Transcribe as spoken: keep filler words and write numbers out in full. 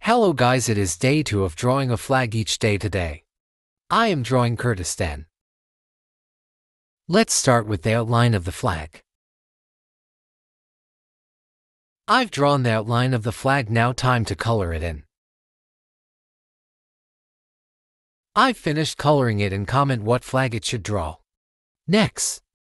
Hello guys, it is day two of drawing a flag each day today. I am drawing Kurdistan. Let's start with the outline of the flag. I've drawn the outline of the flag, now time to color it in. I've finished coloring it and comment what flag it should draw. Next,